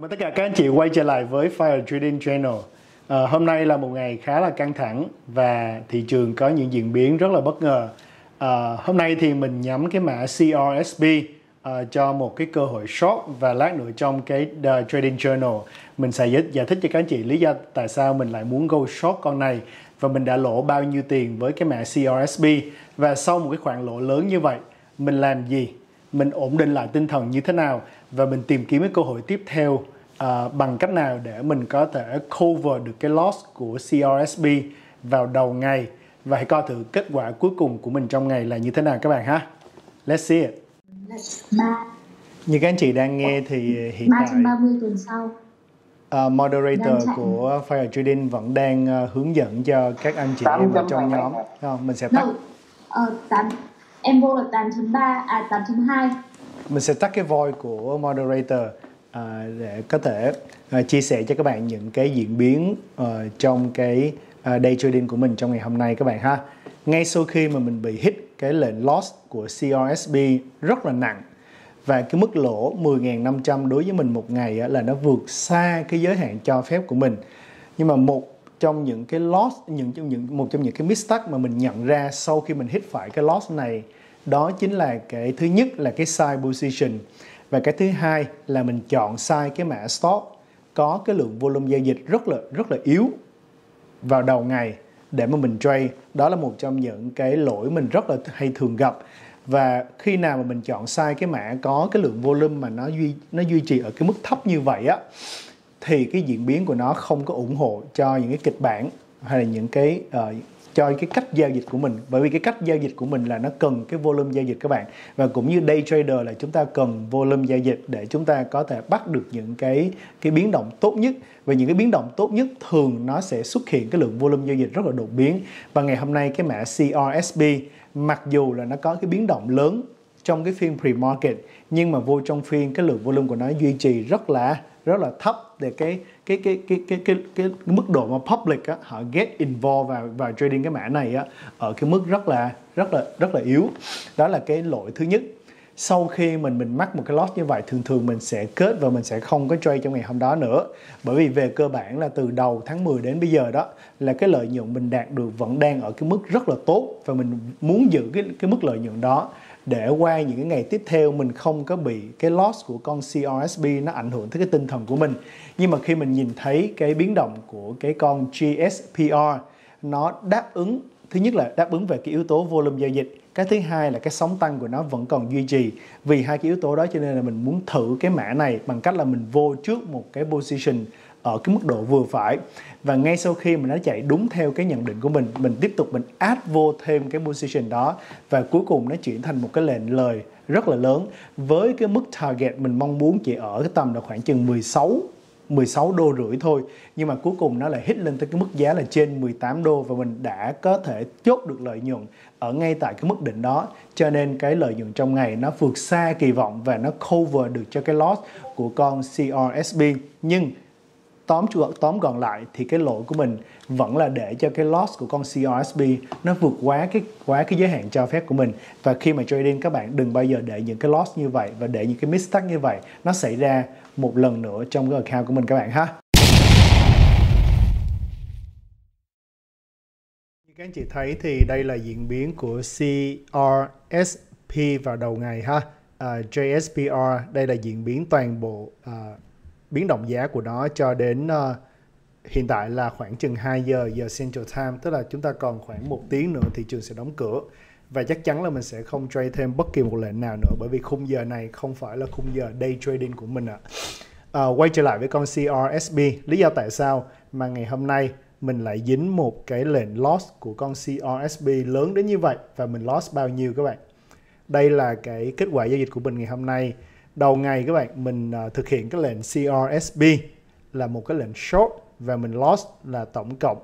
mừng tất cả các anh chị quay trở lại với Fire Trading Channel. Hôm nay là một ngày khá là căng thẳng và thị trường có những diễn biến rất là bất ngờ. Hôm nay thì mình nhắm cái mã CRSB cho một cái cơ hội short, và lát nữa trong cái Trading Journal mình sẽ giải thích cho các anh chị lý do tại sao mình lại muốn go short con này và mình đã lỗ bao nhiêu tiền với cái mã CRSB, và sau một cái khoản lỗ lớn như vậy mình làm gì, mình ổn định lại tinh thần như thế nào và mình tìm kiếm cái cơ hội tiếp theo bằng cách nào để mình có thể cover được cái loss của CRSB vào đầu ngày, và hãy coi thử kết quả cuối cùng của mình trong ngày là như thế nào các bạn ha. Let's see it. Như các anh chị đang nghe thì hiện tại 330 tuần sau moderator của Fire Trading vẫn đang hướng dẫn cho các anh chị em ở trong nhóm. Mình sẽ tắt. Em vô là 8.2. Mình sẽ tắt cái voice của moderator để có thể chia sẻ cho các bạn những cái diễn biến trong cái day trading của mình trong ngày hôm nay các bạn ha. Ngay sau khi mà mình bị hit cái lệnh loss của CRSB rất là nặng, và cái mức lỗ 10.500 đối với mình một ngày là nó vượt xa cái giới hạn cho phép của mình. Nhưng mà một trong những cái loss, một trong những cái mistake mà mình nhận ra sau khi mình hit phải cái loss này, đó chính là cái thứ nhất là cái side position, và cái thứ hai là mình chọn sai cái mã stop có cái lượng volume giao dịch rất là yếu vào đầu ngày để mà mình trade. Đó là một trong những cái lỗi mình rất là hay thường gặp. Và khi nào mà mình chọn sai cái mã có cái lượng volume mà nó duy trì ở cái mức thấp như vậy á, thì cái diễn biến của nó không có ủng hộ cho những cái kịch bản hay là những cái cho cái cách giao dịch của mình. Bởi vì cái cách giao dịch của mình là nó cần cái volume giao dịch các bạn. Và cũng như day trader là chúng ta cần volume giao dịch để chúng ta có thể bắt được những cái biến động tốt nhất. Và những cái biến động tốt nhất thường nó sẽ xuất hiện cái lượng volume giao dịch rất là đột biến. Và ngày hôm nay cái mã CRSB mặc dù là nó có cái biến động lớn trong cái phiên pre-market, nhưng mà vô trong phiên cái lượng volume của nó duy trì rất là thấp, để cái mức độ mà public á, họ get involved vào trading cái mã này á, ở cái mức rất là yếu. Đó là cái lỗi thứ nhất. Sau khi mình mắc một cái loss như vậy, thường mình sẽ kết và mình sẽ không có trade trong ngày hôm đó nữa. Bởi vì về cơ bản là từ đầu tháng 10 đến bây giờ đó là cái lợi nhuận mình đạt được vẫn đang ở cái mức rất là tốt, và mình muốn giữ cái mức lợi nhuận đó để qua những cái ngày tiếp theo mình không có bị cái loss của con CRSB nó ảnh hưởng tới cái tinh thần của mình. Nhưng mà khi mình nhìn thấy cái biến động của cái con GSPR, nó đáp ứng, thứ nhất là đáp ứng về cái yếu tố volume giao dịch, cái thứ hai là cái sóng tăng của nó vẫn còn duy trì. Vì hai cái yếu tố đó cho nên là mình muốn thử cái mã này bằng cách là mình vô trước một cái position ở cái mức độ vừa phải. Và ngay sau khi mà nó chạy đúng theo cái nhận định của mình tiếp tục mình add vô thêm cái position đó, và cuối cùng nó chuyển thành một cái lệnh lời rất là lớn, với cái mức target mình mong muốn chỉ ở cái tầm là khoảng chừng 16 đô rưỡi thôi, nhưng mà cuối cùng nó lại hit lên tới cái mức giá là trên 18 đô, và mình đã có thể chốt được lợi nhuận ở ngay tại cái mức định đó. Cho nên cái lợi nhuận trong ngày nó vượt xa kỳ vọng và nó cover được cho cái loss của con CRSB. Nhưng tóm gọn lại thì cái lỗi của mình vẫn là để cho cái loss của con CRSB nó vượt quá cái giới hạn cho phép của mình. Và khi mà trading, các bạn đừng bao giờ để những cái loss như vậy và để những cái mistake như vậy nó xảy ra một lần nữa trong cái account của mình các bạn ha. Như các anh chị thấy thì đây là diễn biến của CRSP vào đầu ngày ha. JSPR, đây là diễn biến toàn bộ biến động giá của nó cho đến hiện tại là khoảng chừng 2 giờ Central Time, tức là chúng ta còn khoảng 1 tiếng nữa thị trường sẽ đóng cửa, và chắc chắn là mình sẽ không trade thêm bất kỳ một lệnh nào nữa, bởi vì khung giờ này không phải là khung giờ day trading của mình ạ. Quay trở lại với con CRSB, lý do tại sao mà ngày hôm nay mình lại dính một cái lệnh loss của con CRSB lớn đến như vậy, và mình loss bao nhiêu các bạn. Đây là cái kết quả giao dịch của mình ngày hôm nay. Đầu ngày các bạn, mình thực hiện cái lệnh CRSB là một cái lệnh short, và mình loss là tổng cộng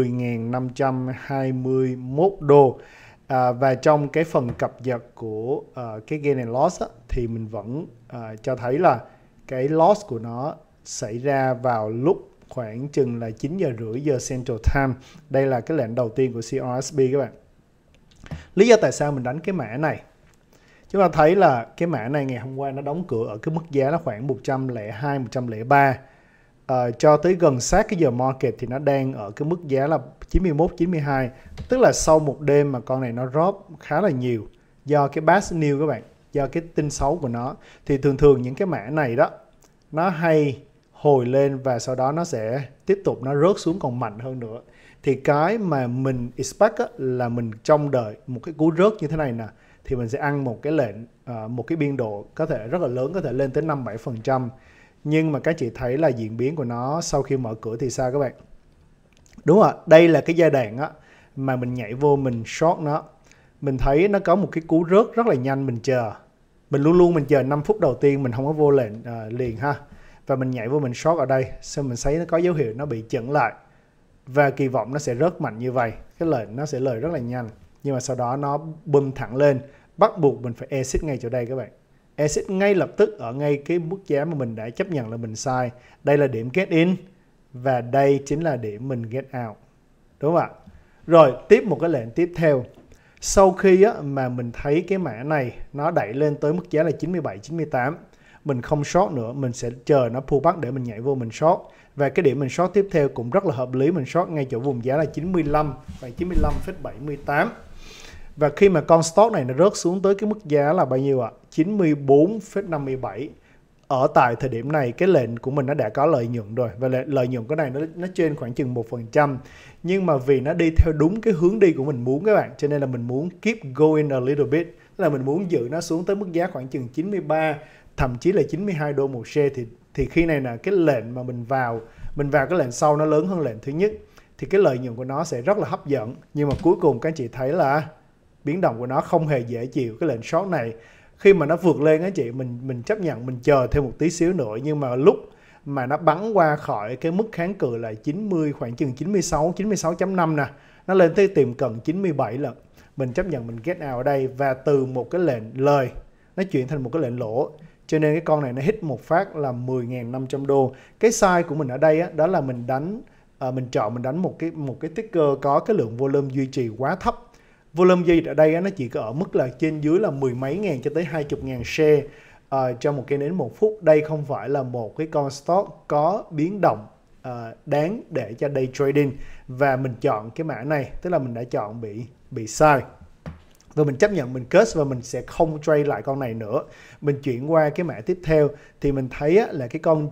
10.521 đô. Và trong cái phần cập nhật của cái gain and loss á, thì mình vẫn cho thấy là cái loss của nó xảy ra vào lúc khoảng chừng là 9 giờ rưỡi giờ Central Time. Đây là cái lệnh đầu tiên của CRSB các bạn. Lý do tại sao mình đánh cái mã này? Chúng ta thấy là cái mã này ngày hôm qua nó đóng cửa ở cái mức giá là khoảng 102, 103. Cho tới gần sát cái giờ market thì nó đang ở cái mức giá là 91, 92. Tức là sau một đêm mà con này nó drop khá là nhiều do cái bad news các bạn, do cái tin xấu của nó. Thì thường những cái mã này đó nó hay hồi lên và sau đó nó sẽ tiếp tục nó rớt xuống còn mạnh hơn nữa. Thì cái mà mình expect á, là mình trông đợi một cái cú rớt như thế này nè, thì mình sẽ ăn một cái lệnh, một cái biên độ có thể rất là lớn, có thể lên tới 5-7%. Nhưng mà các chị thấy là diễn biến của nó sau khi mở cửa thì sao các bạn? Đúng rồi, đây là cái giai đoạn á, mà mình nhảy vô mình short nó. Mình thấy nó có một cái cú rớt rất là nhanh, mình chờ. Mình luôn mình chờ 5 phút đầu tiên, mình không có vô lệnh liền ha. Và mình nhảy vô mình short ở đây, xong mình thấy nó có dấu hiệu nó bị chững lại. Và kỳ vọng nó sẽ rớt mạnh như vậy, cái lệnh nó sẽ lời rất là nhanh. Nhưng mà sau đó nó bum thẳng lên, bắt buộc mình phải exit ngay chỗ đây các bạn. Exit ngay lập tức ở ngay cái mức giá mà mình đã chấp nhận là mình sai. Đây là điểm get in và đây chính là điểm mình get out. Đúng không ạ? Rồi tiếp một cái lệnh tiếp theo. Sau khi á, mà mình thấy cái mã này nó đẩy lên tới mức giá là 97, 98, mình không short nữa, mình sẽ chờ nó pull back để mình nhảy vô mình short. Và cái điểm mình short tiếp theo cũng rất là hợp lý, mình short ngay chỗ vùng giá là 95 và 95,78. Và khi mà con stock này nó rớt xuống tới cái mức giá là bao nhiêu ạ? 94,57. Ở tại thời điểm này cái lệnh của mình nó đã có lợi nhuận rồi. Và lợi nhuận cái này nó trên khoảng chừng 1%. Nhưng mà vì nó đi theo đúng cái hướng đi của mình muốn các bạn, cho nên là mình muốn keep going a little bit. Tức là mình muốn giữ nó xuống tới mức giá khoảng chừng 93, thậm chí là 92 đô một share. Thì khi này là cái lệnh mà mình vào cái lệnh sau nó lớn hơn lệnh thứ nhất, thì cái lợi nhuận của nó sẽ rất là hấp dẫn. Nhưng mà cuối cùng các anh chị thấy là biến động của nó không hề dễ chịu. Cái lệnh short này khi mà nó vượt lên á chị, mình chấp nhận mình chờ thêm một tí xíu nữa, nhưng mà lúc mà nó bắn qua khỏi cái mức kháng cự là 90, khoảng chừng 96, 96.5 nè, nó lên tới tiệm cận 97 lần, mình chấp nhận mình get out ở đây. Và từ một cái lệnh lời nó chuyển thành một cái lệnh lỗ, cho nên cái con này nó hit một phát là 10.500 đô. Cái size của mình ở đây á, đó là mình đánh mình đánh một cái ticker có cái lượng volume duy trì quá thấp. Volume duy ở đây á, nó chỉ có ở mức là trên dưới là 10 mấy ngàn cho tới 20.000 share cho một cái nến 1 phút. Đây không phải là một cái con stock có biến động đáng để cho day trading. Và mình chọn cái mã này, tức là mình đã chọn bị sai. Và mình chấp nhận mình cut và mình sẽ không trade lại con này nữa. Mình chuyển qua cái mã tiếp theo thì mình thấy á, là cái con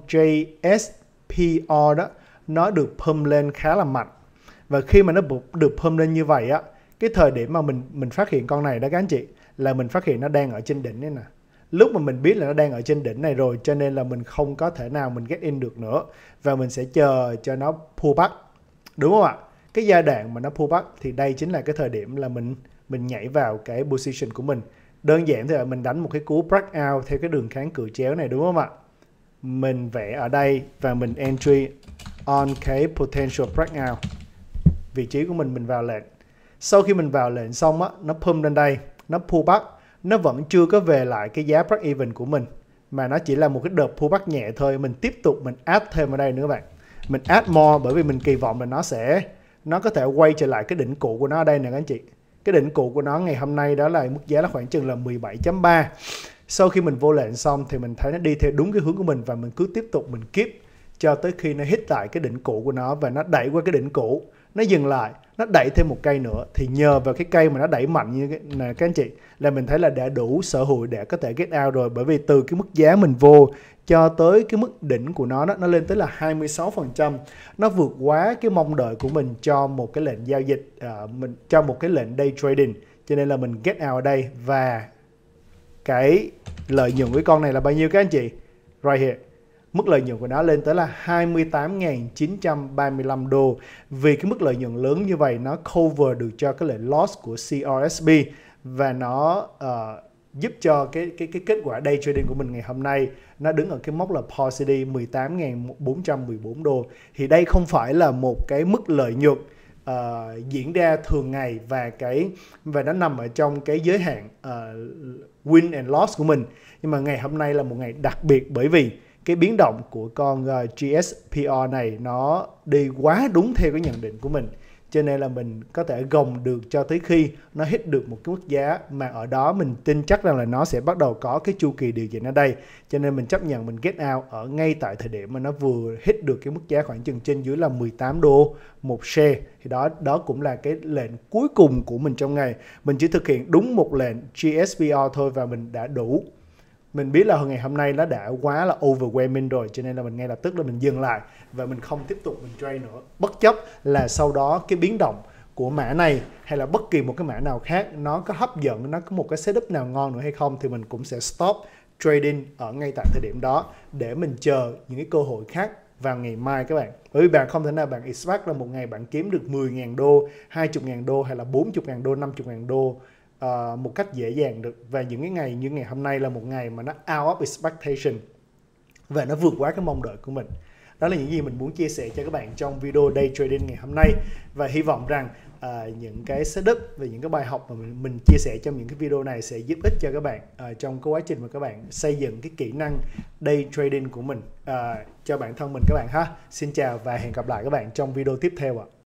JSPR đó nó được pump lên khá là mạnh. Và khi mà nó được pump lên như vậy á, cái thời điểm mà mình phát hiện con này đó các anh chị, là mình phát hiện nó đang ở trên đỉnh này nè. Lúc mà mình biết là nó đang ở trên đỉnh này rồi, cho nên là mình không có thể nào mình get in được nữa. Và mình sẽ chờ cho nó pull back. Đúng không ạ? Cái giai đoạn mà nó pull back thì đây chính là cái thời điểm là mình nhảy vào cái position của mình. Đơn giản thì là mình đánh một cái cú break out theo cái đường kháng cự chéo này, đúng không ạ? Mình vẽ ở đây và mình entry on cái potential break out. Vị trí của mình vào lệnh. Sau khi mình vào lệnh xong á, nó pump lên đây, nó pull back, nó vẫn chưa có về lại cái giá break even của mình, mà nó chỉ là một cái đợt pullback nhẹ thôi. Mình tiếp tục mình add thêm ở đây nữa các bạn. Mình add more bởi vì mình kỳ vọng là nó có thể quay trở lại cái đỉnh cũ của nó ở đây nè các anh chị. Cái đỉnh cũ của nó ngày hôm nay đó là mức giá là khoảng chừng là 17.3. Sau khi mình vô lệnh xong thì mình thấy nó đi theo đúng cái hướng của mình, và mình cứ tiếp tục mình keep cho tới khi nó hit lại cái đỉnh cũ của nó và nó đẩy qua cái đỉnh cũ, nó dừng lại, nó đẩy thêm một cây nữa. Thì nhờ vào cái cây mà nó đẩy mạnh như này các anh chị, là mình thấy là đã đủ sở hữu để có thể get out rồi. Bởi vì từ cái mức giá mình vô cho tới cái mức đỉnh của nó đó, nó lên tới là 26%. Nó vượt quá cái mong đợi của mình cho một cái lệnh giao dịch, cho một cái lệnh day trading. Cho nên là mình get out ở đây. Và cái lợi nhuận với con này là bao nhiêu các anh chị? Right here. Mức lợi nhuận của nó lên tới là 28.935 đô. Vì cái mức lợi nhuận lớn như vậy, nó cover được cho cái lệnh loss của CRSB. Và nó giúp cho cái kết quả day trading của mình ngày hôm nay nó đứng ở cái mốc là positive 18.414 đô. Thì đây không phải là một cái mức lợi nhuận diễn ra thường ngày, và nó nằm ở trong cái giới hạn win and loss của mình. Nhưng mà ngày hôm nay là một ngày đặc biệt, bởi vì cái biến động của con GSPR này nó đi quá đúng theo cái nhận định của mình. cho nên là mình có thể gồng được cho tới khi nó hit được một cái mức giá mà ở đó mình tin chắc rằng là nó sẽ bắt đầu có cái chu kỳ điều chỉnh ở đây, cho nên mình chấp nhận mình get out ở ngay tại thời điểm mà nó vừa hit được cái mức giá khoảng chừng trên dưới là 18 đô một share. Thì đó cũng là cái lệnh cuối cùng của mình trong ngày. Mình chỉ thực hiện đúng một lệnh GSPR thôi và mình đã đủ. Mình biết là ngày hôm nay nó đã quá là overwhelming rồi, cho nên là mình ngay lập tức là mình dừng lại và mình không tiếp tục mình trade nữa, bất chấp là sau đó cái biến động của mã này hay là bất kỳ một cái mã nào khác nó có hấp dẫn, nó có một cái setup nào ngon nữa hay không, thì mình cũng sẽ stop trading ở ngay tại thời điểm đó để mình chờ những cái cơ hội khác vào ngày mai các bạn. Bởi vì bạn không thể nào bạn expect là một ngày bạn kiếm được 10.000 đô, 20.000 đô hay là 40.000 đô, 50.000 đô một cách dễ dàng được. Và những cái ngày như ngày hôm nay là một ngày mà nó out of expectation và nó vượt quá cái mong đợi của mình. Đó là những gì mình muốn chia sẻ cho các bạn trong video day trading ngày hôm nay, và hy vọng rằng những cái setup và những cái bài học mà mình chia sẻ trong những cái video này sẽ giúp ích cho các bạn trong cái quá trình mà các bạn xây dựng cái kỹ năng day trading của mình cho bản thân mình các bạn ha. Xin chào và hẹn gặp lại các bạn trong video tiếp theo ạ.